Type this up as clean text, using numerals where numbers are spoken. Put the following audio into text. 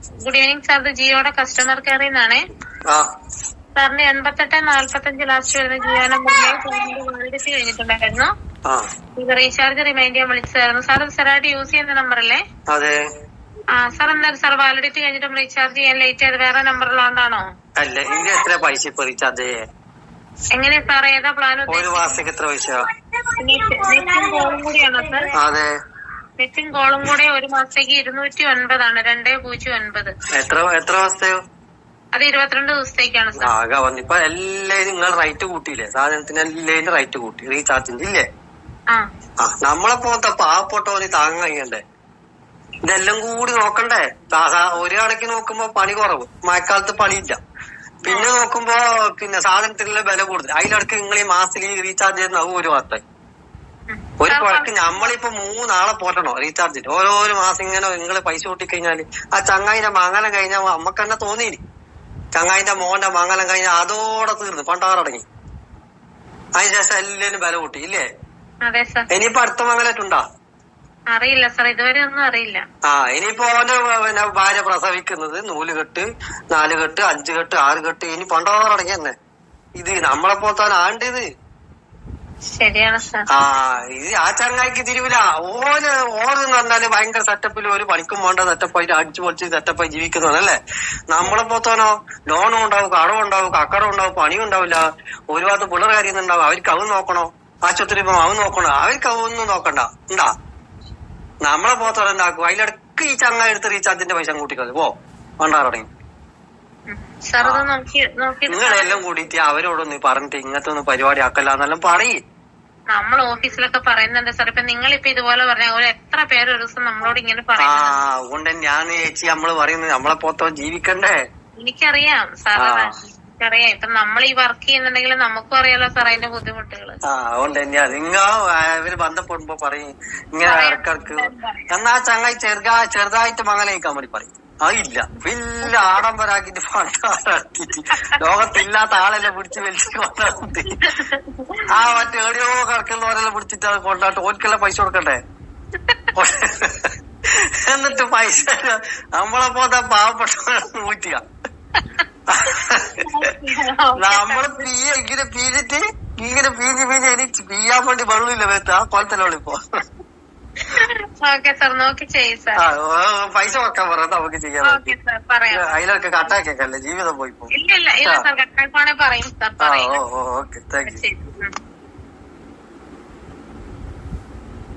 Good evening sir, ഇത് ജിയോയുടെ customer കെയറിൽ നിന്നാണേ. സാറിന് 8845 ലാസ്റ്റ് വരുന്ന ജിയോ നമ്പറിലേക്ക് വാലിഡിറ്റി കഴിഞ്ഞിട്ടുണ്ടായിരുന്നു. ഇത് റീചാർജ് റിമൈൻഡ് ചെയ്യാൻ വിളിച്ചതായിരുന്നു. സാർ ഇത് സ്ഥിരമായിട്ട് യൂസ് ചെയ്യുന്ന നമ്പറല്ലേ? അതെ. സാർ എന്തായാലും സാർ വാലിഡിറ്റി കഴിഞ്ഞിട്ടും റീചാർജ് ചെയ്യാൻ ലേറ്റ് ആയത് വേറെ നമ്പറിലുണ്ടാണോ? അല്ല, ഇതിന് എത്ര പൈസ ഇപ്പൊ റീചാർജ് ചെയ്യാൻ? എങ്ങനെയാ സാർ, ഏതാ പ്ലാൻ? ഒരു മാസത്തേക്ക് എത്ര പൈസ? നെറ്റും കോളും കൂടിയാണോ സാർ? അതെ, നെറ്റും കോളും കൂടെ ഒരു മാസത്തേക്ക് 209 ആണ്. 209. എത്ര മാസത്തെയോ? അത് 22 ദിവസത്തേക്കാണ് സാർ. ആകെ വന്നിപ്പോ എല്ലാരും നിങ്ങൾ റേറ്റ് കൂട്ടിയില്ലേ? സാധനത്തിന് എല്ലാരും റേറ്റ് കൂട്ടി റീചാർജിന്റെ ഇല്ലേ? നമ്മളെ പോലത്തെ പാവപ്പെട്ടവന് താങ്ങാൻ കഴിയണ്ടേ? ഇതെല്ലാം കൂടി നോക്കണ്ടേ? ഒരു കണക്കിന് നോക്കുമ്പോ പണി കുറവ്, മഴക്കാലത്ത് പണിയില്ല. പിന്നെ നോക്കുമ്പോ സാധനത്തിനുള്ള വില കൂടുതൽ. അതിലിടക്ക് നിങ്ങൾ ഈ മാസത്തിൽ റീചാർജ് ചെയ്യുന്ന ഒരു വാർത്തായി ഒരു കുഴക്ക്. നമ്മളിപ്പോ 3 ആളെ പോറ്റണോ റീചാർജിന്? ഓരോരോ മാസം ഇങ്ങനെ നിങ്ങൾ പൈസ കൂട്ടിക്കഴിഞ്ഞാല് ആ ചങ്ങായിന്റെ മംഗലം കഴിഞ്ഞാൽ നമ്മക്ക് തന്നെ തോന്നിയില്ല. ചങ്ങായിന്റെ മോന്റെ മംഗലം കഴിഞ്ഞാൽ അതോടെ തീർന്നു, പണ്ടാറടങ്ങി. അതിനുശേഷം എല്ലാരും വില കൂട്ടി ഇല്ലേ? ഇനിയിപ്പോ അടുത്ത മംഗലായിട്ടുണ്ടോ? അറിയില്ല സാർ, ഇതുവരെ ഒന്നും അറിയില്ല. ഇനിയിപ്പോ ഓന്റെ ഭാര്യ പ്രസവിക്കുന്നത് 100 കെട്ട് 4 കെട്ട് 5 കെട്ട് 6 കെട്ട് ഇനി പണ്ടാറടങ്ങി തന്നെ. ഇത് നമ്മളെ പോലത്തെ ആണ്ടത്. ശരിയാണ് സാർ. ഇത് ആ ചങ്ങായിക്ക് തിരിവില്ല. ഓരെന്ന് പറഞ്ഞാല് ഭയങ്കര സെറ്റപ്പിൽ ഒരു പണിക്കും വേണ്ട സെറ്റപ്പായിട്ട് അടിച്ചു പൊളിച്ച് സെറ്റപ്പായി ജീവിക്കുന്നതല്ലേ. നമ്മളെ പോത്തോനോ ലോണും ഉണ്ടാവും, കടവും ഉണ്ടാവും, കക്കടം ഉണ്ടാവും, പണിയും ഉണ്ടാവില്ല. ഒരു ഭാഗത്ത് പിള്ളേർ കാര്യന്നുണ്ടാവും. അവർക്ക് അവൻ നോക്കണോ? ആശുപത്രി പോകുമ്പോ അവൻ നോക്കണോ? അവർക്ക് അവൊന്നും നോക്കണ്ട. ഉണ്ടാ നമ്മളെ പോത്തോടെ ഉണ്ടാക്കും. അതിലിടക്ക് ഈ ചങ്ങായി എടുത്ത് റീചാർജിന്റെ പൈസ കൂട്ടിക്കളി പോ പണ്ടാറടങ്ങി. നിങ്ങളെല്ലാം കൂടിയിട്ട് അവരോടൊന്ന് പറഞ്ഞിട്ട് ഇങ്ങനത്തെ ഒന്നും പരിപാടി ആക്കല്ലാന്നെല്ലാം പറയും. നമ്മൾ ഓഫീസിലൊക്കെ പറയുന്നുണ്ട് സാർ. ഇപ്പൊ നിങ്ങളിപ്പോ ഇതുപോലെ പറഞ്ഞ എത്ര പേര് ഒരു ദിവസം നമ്മളോട് ഇങ്ങനെ പറയും. അതുകൊണ്ട് ഞാൻ ചേച്ചി നമ്മള് പറയുന്നത് നമ്മളെ പോത്തോ ജീവിക്കണ്ടേ? എനിക്കറിയാം സാർ, എനിക്കറിയാം. ഇപ്പൊ നമ്മൾ ഈ വർക്ക് ചെയ്യുന്നുണ്ടെങ്കിൽ നമുക്കും അറിയാലോ സാർ അതിന്റെ ബുദ്ധിമുട്ടുകള്. അതുകൊണ്ട് തന്നെയാ ഇവര് ബന്ധപ്പെടുമ്പോ പറയും ഇങ്ങനെ ഇടക്കിടക്ക്. എന്നാ ചങ്ങായി ചെറുതായിട്ട് മംഗലയിക്കാൻ വേണ്ടി പറയും. അതില്ല, വലിയ ആഡംബരാക്കിട്ട് പണ്ടാറാക്കിട്ട് ലോകത്തില്ലാത്ത ആളെല്ലാം പിടിച്ച് വലിച്ചു കൊണ്ടാട്ടി മറ്റേടിയോ കിടക്കുന്നവരെല്ലാം പിടിച്ചിട്ട് അത് കൊണ്ടാട്ട് ഓൽക്കെല്ലാം പൈസ കൊടുക്കണ്ടേ? എന്നിട്ട് പൈസ നമ്മളെ പോതാ പാവപ്പെട്ടവരെ ഊറ്റിയ നമ്മള് ഇങ്ങനെ പീഞ്ഞിട്ട് ഇങ്ങനെ പീഞ്ഞ് എനിക്ക് പീയാൻ വേണ്ടി വെള്ളമില്ല വേത്ത ആ കൊലത്തല്ലോളിപ്പോ. പൈസ വെക്കാൻ പറയാം, നമുക്ക് ചെയ്യാൻ. അതിലൊക്കെ കട്ടാക്കിയൊക്കെ ജീവിതം പോയിപ്പോ. ഇല്ല, ഓക്കെ, താങ്ക് യു.